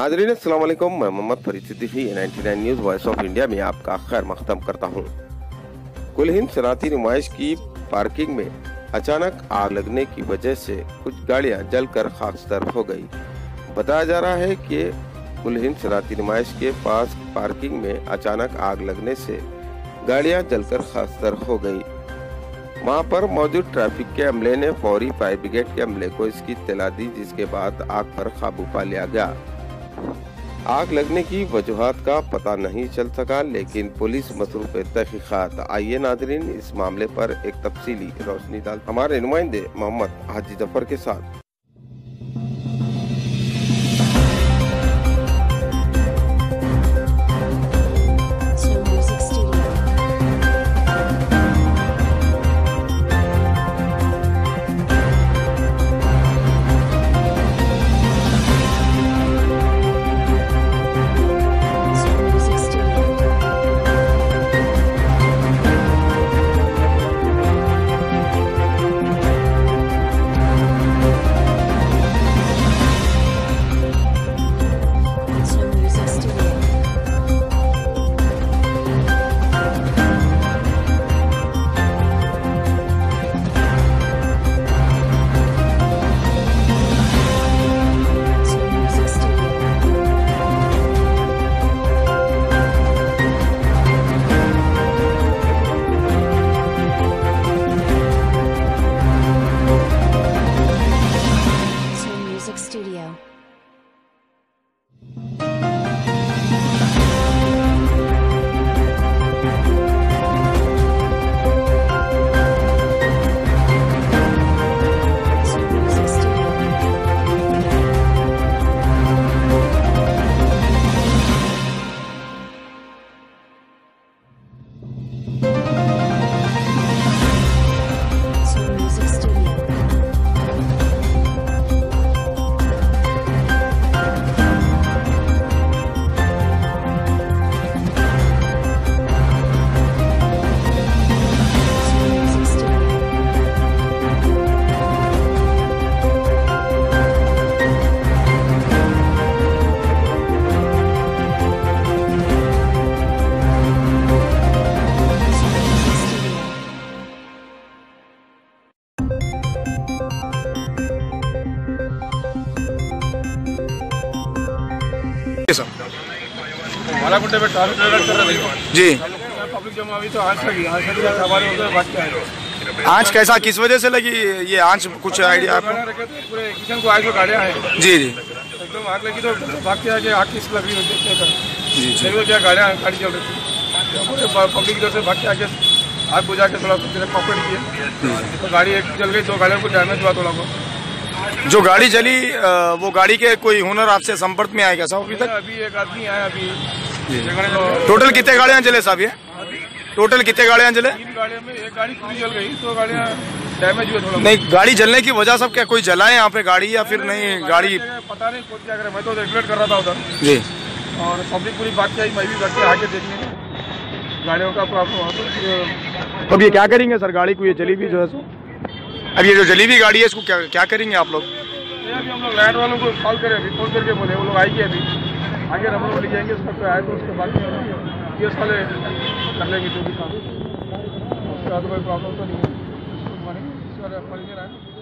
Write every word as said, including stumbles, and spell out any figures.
नाज़रीन अस्सलाम वालेकुम, मैं Mohammad Farid Siddiqui ninety nine news voice of India में आपका खैर मख्तम करता हूँ। कुल हिंद सनाती नुमाइश की पार्किंग में अचानक आग लगने की वजह से कुछ गाड़ियां जलकर खाकसतर हो गई। बताया जा रहा है कि कुल हिंद सनाती नुमाइश के पास पार्किंग में अचानक आग लगने से गाड़ियां जलकर खाकसतर हो गई। वहां पर मौजूद ट्रैफिक के अमले ने फौरी फायर ब्रिगेड के अमले को इसकी इत्तला दी, जिसके बाद आग पर काबू पा लिया गया। आग लगने की वजूहात का पता नहीं चल सका, लेकिन पुलिस मसरूफ तहकीकात। आइए नाज़रीन इस मामले पर एक तफसीली रोशनी डाल हमारे नुमाइंदे मोहम्मद हाजी जफर के साथ। Studio. मालाकुंटे पे ट्रैफिक अलर्ट कर रहे थे जी। पब्लिक जमा हुई तो आँच लगी। आँच लगी हमारे उधर भाग के आए। आँच कैसा, किस वजह से लगी ये आँच, कुछ आइडिया आपको? पूरे किचन को आग गाड़ियाँ हैं। जी जी। एकदम आग लगी तो भाग के आगे आग किस लग रही है देखने का। जी जी। तो क्या गाड़ियाँ गाड़ी चल रही थी, पूरे पब्लिक इधर से भाग के आगे आग बुझा के थोड़ा कॉपरेट किए तो गाड़ी एक जल गई, दो गाड़ियों को डैमेज हुआ थोड़ा बहुत। जो गाड़ी जली वो गाड़ी के कोई हुनर आपसे संपर्क में आएगा साहब अभी तक? अभी एक आदमी आया अभी। टोटल कितने गाड़ियाँ जले साहब ये? टोटल कितने गाड़ियाँ जले? तीन गाड़ियों में एक गाड़ी पूरी जल गई, दो गाड़ियाँ डैमेज हुए थोड़ा। नहीं, गाड़ी जलने की वजह सब क्या, कोई जला है यहाँ पे गाड़ी या फिर नहीं गाड़ी? पता नहीं कौन क्या करे, मैं तो रेगुलेट कर रहा था उधर जी। और पब्लिक पूरी भाग के आई, मैं भी भाग के आके देखने गाड़ियों का प्रॉब्लम। अब ये क्या करेंगे सर, गाड़ी को ये जली भी जो है सो, अब ये जो जली हुई गाड़ी है इसको क्या क्या करेंगे आप लोग? अभी हम लोग लैंड वालों को कॉल करें, अभी फोन करके बोले, वो लोग आएंगे अभी आगे हम लोग ले जाएंगे। उसका कोई आए तो उसके बाद ये साले कर लेंगे जो भी काम, उसके बाद कोई प्रॉब्लम तो नहीं है।